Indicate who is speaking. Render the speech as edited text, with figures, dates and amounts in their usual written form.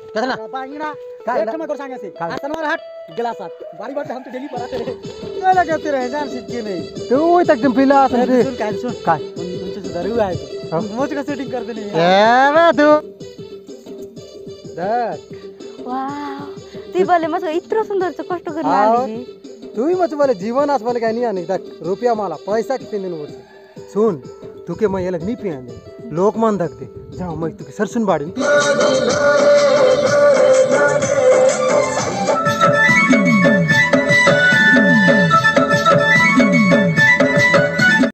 Speaker 1: कसला
Speaker 2: बांगीना
Speaker 1: काय
Speaker 2: एक मैं सांगे से
Speaker 1: काय?
Speaker 2: आसनवर हट गिलासात बारी बार हम तो डेली पराते रहे तो लगाते रहे जान सीखे नहीं
Speaker 1: तू एकदम पिला असेल रे.
Speaker 2: सुन काय सुन
Speaker 1: काय
Speaker 2: उनसे सुधारू आहे
Speaker 1: हा?
Speaker 2: मोच का सेटिंग करते नहीं
Speaker 1: ए बे तू देख
Speaker 3: वाव ती बोले मग इतकं सुंदरचं कष्ट करून
Speaker 1: हाव.
Speaker 3: आली
Speaker 1: तू ही मच बोले जीवन आस बोले काय नहीं आने देख रुपया माला पैसा कितने दिन बोलते सुन तू के मैं ये लग नहीं पिया दे लोक मान धक दे जाओ मैं तू के सरसुन बाड़ी